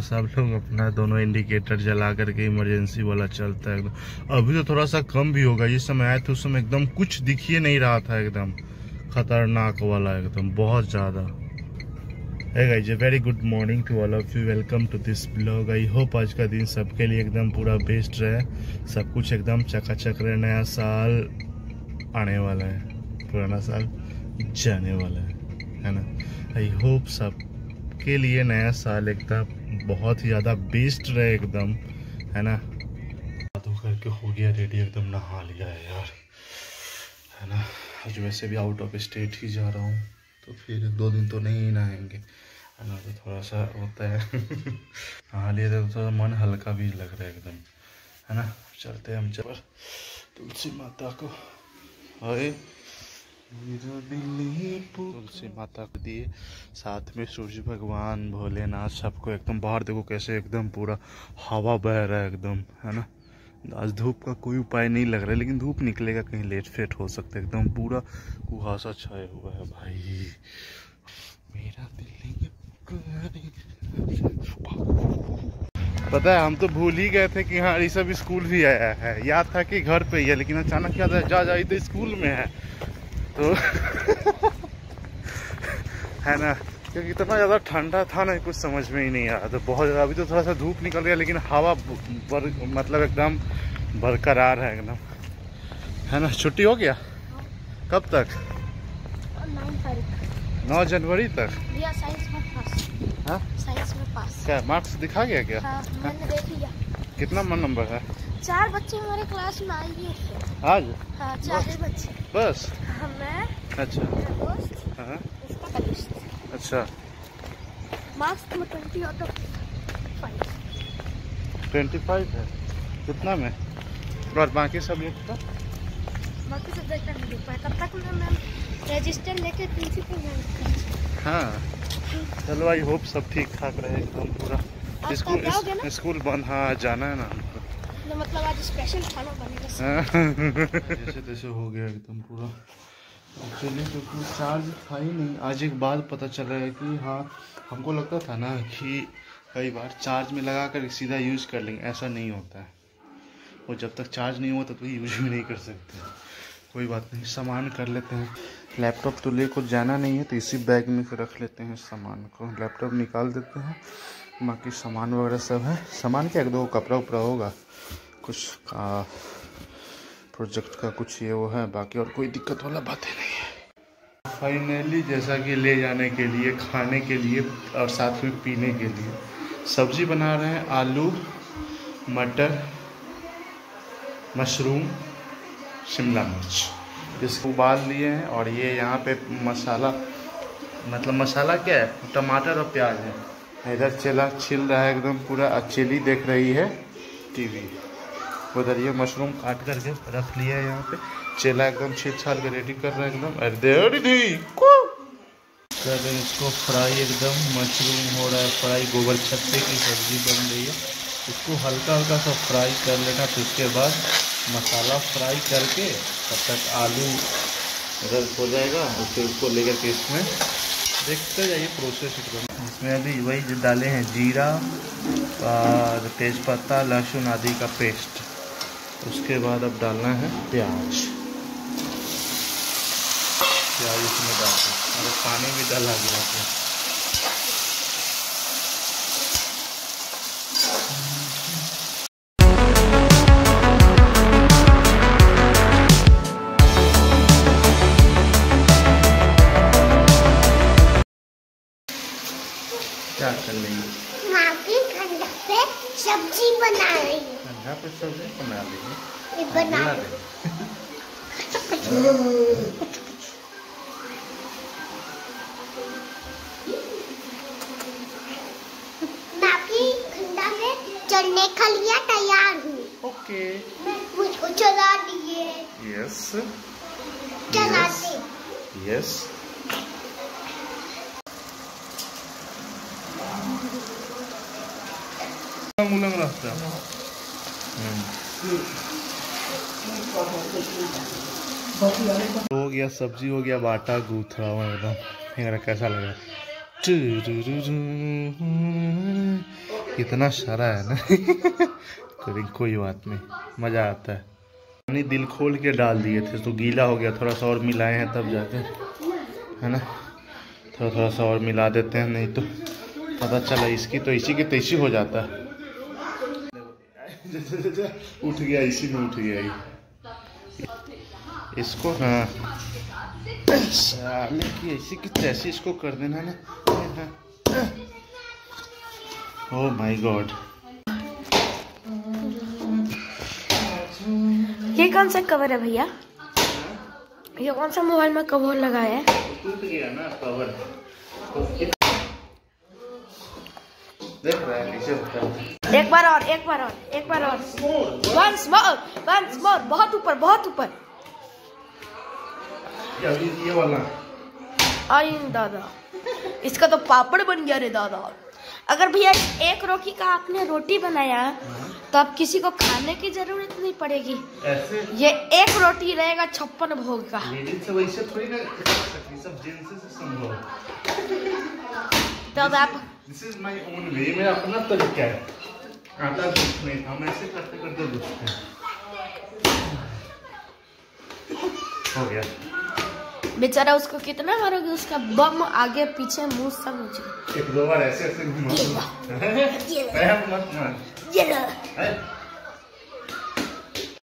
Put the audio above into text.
सब लोग अपना दोनों इंडिकेटर जला करके इमरजेंसी वाला चलता है एकदम। अभी तो थोड़ा सा कम भी होगा, जिस समय आए थे उस समय एकदम कुछ दिख ही नहीं रहा था, एकदम खतरनाक वाला, एकदम बहुत ज़्यादा। Hey guys, a very good morning to all of you. Welcome to this vlog. I hope आज का दिन सबके लिए एकदम पूरा बेस्ट रहे, सब कुछ एकदम चकाचक रहे। नया साल आने वाला है, पुराना साल जाने वाला है ना। आई होप सबके लिए नया साल एकदम बहुत ही ज़्यादा बेस्ट रहे एकदम, है ना। बातों करके हो गया रेडी, एकदम नहा लिया है यार, है ना। आज वैसे भी आउट ऑफ स्टेट ही जा रहा हूँ, तो फिर 2 दिन तो नहीं नहाएंगे, है ना, तो थोड़ा सा होता है। नहा लिए तो थोड़ा मन हल्का भी लग रहा है एकदम, है ना। चलते हैं हम चल तुलसी माता को, अरे तुलसी माता को दिए, साथ में सूर्य भगवान, भोलेनाथ, सबको एकदम। बाहर देखो कैसे एकदम पूरा हवा बह रहा है एकदम, है ना। आज धूप का कोई उपाय नहीं लग रहा है, लेकिन धूप निकलेगा कहीं लेट फेट हो सकता है। एकदम पूरा कुहासा छाया हुआ है भाई, मेरा दिल। पता है हम तो भूल ही गए थे कि हाँ ये सब स्कूल भी आया है। याद था कि घर पे ही है, लेकिन अचानक याद है जा तो स्कूल में है, तो है ना। क्योंकि इतना ज़्यादा ठंडा था ना, कुछ समझ में ही नहीं आ रहा था बहुत ज़्यादा। अभी तो थोड़ा सा धूप निकल गया, लेकिन हवा मतलब एकदम बरकरार है एकदम, है ना। छुट्टी हो गया कब तक? 9 जनवरी तक। साइंस में पास। हाँ? साइंस में पास। क्या मार्क्स दिखा गया क्या? हाँ, मैंने देख लिया। कितना नंबर है? 4 बच्चे हमारे क्लास में आएंगे आज। हाँ, 4 बच्चे बस। हाँ, मैं, अच्छा। मेरा दोस्त, हाँ। उसका कनिष्ठ। अच्छा। मार्क्स में 20 out of 5। 25 है। कितना में? और बाकी सब्जेक्ट का? बाकी सब्जेक्ट नहीं देख पाया, तब तक मैं रजिस्टर लेके प्रिंसिपल मैम। हाँ चलो, आई होप सब ठीक ठाक रहे एकदम पूरा। स्कूल बंद, हाँ जाना है ना हमको, तो मतलब आज स्पेशल खाना बनेगा। जैसे तैसे हो गया एकदम पूरा। एक्चुअली क्योंकि चार्ज था ही नहीं। आज एक बात पता चला है कि हाँ, हमको लगता था ना कि कई बार चार्ज में लगा कर सीधा यूज़ कर लेंगे, ऐसा नहीं होता है। वो जब तक चार्ज नहीं होता तो यूज भी नहीं कर सकते। कोई बात नहीं, सामान कर लेते हैं। लैपटॉप तो ले कुछ जाना नहीं है, तो इसी बैग में से रख लेते हैं सामान को। लैपटॉप निकाल देते हैं, बाकी सामान वगैरह सब है। सामान क्या, 1-2 कपड़ा उपड़ा होगा, कुछ का प्रोजेक्ट का कुछ ये वो है, बाकी और कोई दिक्कत वाला बात ही नहीं है। फाइनली जैसा कि ले जाने के लिए, खाने के लिए और साथ में पीने के लिए सब्जी बना रहे हैं। आलू, मटर, मशरूम, शिमला मिर्च, इसको उबाल लिए हैं। और ये यहाँ पे मसाला, मतलब मसाला क्या है, टमाटर और प्याज है। इधर चेला छिल रहा है एकदम पूरा, चिली देख रही है टीवी। उधर ये मशरूम काट करके रख लिया है यहाँ पे, चेला एकदम छील छाल के रेडी कर रहा है एकदम। अरे कर रहे हैं इसको फ्राई, एकदम मशरूम हो रहा है फ्राई। गोबर छत्ते की सब्जी बन रही है, इसको हल्का हल्का सा फ्राई कर लेना। फिर उसके बाद मसाला फ्राई करके तब तक आलू इधर हो जाएगा, और फिर उसको लेकर के इसमें देखते जाइए प्रोसेस एकदम। इसमें अभी वही जो डाले हैं, जीरा और तेज़पत्ता, लहसुन आदि का पेस्ट। उसके बाद अब डालना है प्याज इसमें डाल दें, और पानी भी डाला गया है। क्या कर रही है? ठंडा पे सब्जी बना रही है। ठंडा पे सब्जी बना रही है, ये बना दे। ठंडा में चलने के लिए तैयार हूँ। ओके, मुझको चला दिए। यस चला दे। यस। मुलंग रास्ता हो गया, सब्जी हो गया, बाटा गूथा हुआ एकदम। कैसा लगा? इतना सारा है ना। कोई बात नहीं, मजा आता है। पानी दिल खोल के डाल दिए थे तो गीला हो गया, थोड़ा सा और मिलाए हैं तब जाके, है ना। थोड़ा सा और मिला देते हैं, नहीं तो पता चला इसकी तो इसी की तैसी हो जाता है। उठ गया, इसी में उठ गया इसको। हाँ साले की ऐसी की तैसी इसको कर देना ना। ओह माय गॉड, ये कौन सा कवर है भैया? ये कौन सा मोबाइल में कवर लगाया है? टूट गया ना कवर। देख रहा है नीचे होता है। एक बार और वंस मोर, बहुत ऊपर ये वाला। आई दादा, इसका तो पापड़ बन गया रे दादा। अगर भैया एक रोटी का आपने रोटी बनाया तो अब किसी को खाने की जरूरत नहीं पड़ेगी। ऐसे ये एक रोटी रहेगा 56 भोग का। सब ऐसे थोड़ी ना, सब जेंट्स से संभव। तब आप this is my own way, मेरा अपना तरीका है। आटा गूंथने हम ऐसे करते करते गूंथते हैं। हो गया। बेचारा, उसको कितना मारोगे? उसका बम आगे पीछे मुंह सब नीचे। एक दो बार ऐसे घुमा। मत मार। ये